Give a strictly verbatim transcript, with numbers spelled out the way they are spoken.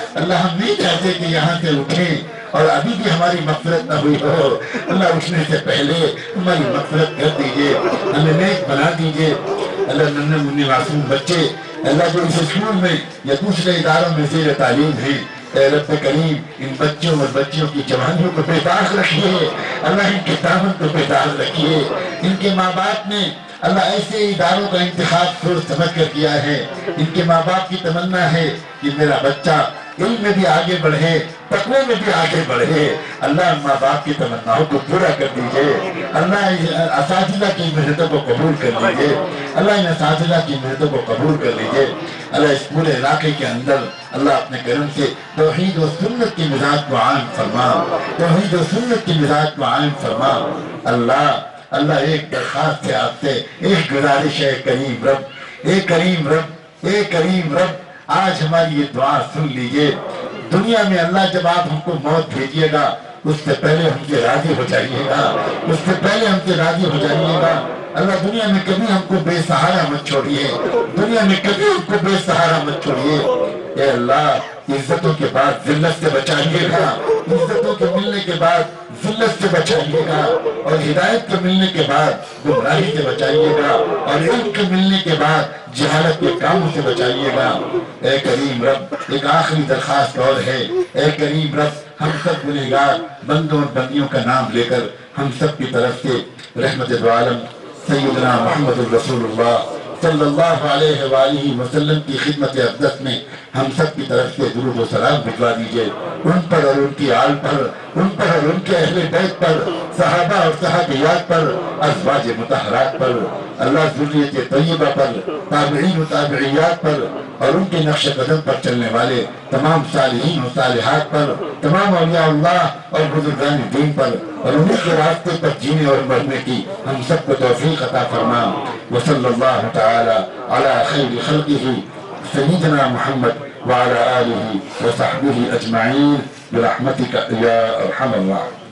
اللہ ہم نہیں چاہتے کہ یہاں سے اٹھیں اور ابھی بھی ہماری مغفرت نہ ہوئی ہو. اللہ اٹھنے سے پہلے ہماری مغفرت کر دیجئے, ہمیں نیک بنا دیجئے. اللہ ننھے منھے معصوم بچے اللہ جو اس اسکول میں یا دوسرے اداروں میں زیر تعلیم ہیں, اے رب کریم ان بچوں اور بچیوں کی جوانیوں کو بیدار رکھیے. اللہ ان کے دامن کو بیدار رکھیے. ان کے ماں باپ نے اللہ ایسے اداروں کا انتخاب سوچ سمجھ کر کیا ہے. ان کے ماں باپ کی تمنا ہے کہ میرا بچہ علم میں بھی آگے بڑھے, تقوی میں بھی آگے بڑھے. اللہ ماں باپ کی تمناؤں کو پورا کر دیجئے. اللہ اساتذہ کی محنتوں کو قبول کر لیجئے. اللہ ان اساتذہ کی محنتوں کو قبول کر لیجئے. اللہ اس پورے علاقے کے اندر اللہ اپنے کرم سے توحید و سنت کی مزاج کو عام فرما, توحید و سنت کی مزاج کو عام فرما. اللہ اللہ ایک درخواست ہے آپ سے, ایک گزارش ہے کریم رب, اے کریم رب, اے کریم رب, آج ہماری یہ دعا سن لیجئے. دنیا میں اللہ جب آپ ہم کو موت بھیجیے گا اس سے پہلے ہم سے راضی ہو جائیے گا, اس سے پہلے ہم سے راضی ہو جائیے گا. اللہ دنیا میں کبھی ہم کو بے سہارا مت چھوڑیے, دنیا میں کبھی ہم کو بے سہارا مت چھوڑیے. اے اللہ عزتوں کے بعد ذلت سے بچائیے گا, عزتوں کے ملنے کے بعد ذلت سے بچائیے گا, اور ہدایت کے ملنے کے بعد گمراہی سے بچائیے گا, اور علم کے ملنے کے بعد جہالت کے کاموں سے بچائیے گا. اے کریم رب ایک آخری درخواست اور ہے, اے کریم رب ہم سب گنہگار بندوں اور بندیوں کا نام لے کر ہم سب کی طرف سے رحمت دو عالم سیدنا محمد الرسول اللہ صلی اللہ علیہ وآلہ وسلم کی خدمت اقدس میں ہم سب کی طرف سے درود و سلام بھجوا دیجئے. ان پر اور ان کی آل پر, ان پر اور ان کے اہل بیت پر, صحابہ اور صحابیات پر, ازواج مطہرات پر, اللہ ذریت طیبہ پر, تابعین و تابعیات پر, اور ان کے نقش قدم پر چلنے والے تمام صالحین و صالحات پر, تمام اولیاء اللہ اور بزرگان دین پر, اور انہیں کے راستے پر جینے اور مرنے کی ہم سب کو توفیق عطا فرما. وصلی اللہ تعالی علی خیر خلقہ سیدنا محمد وعلى آلہ وصحبہ اجمعین برحمتک یا ارحم الراحمین.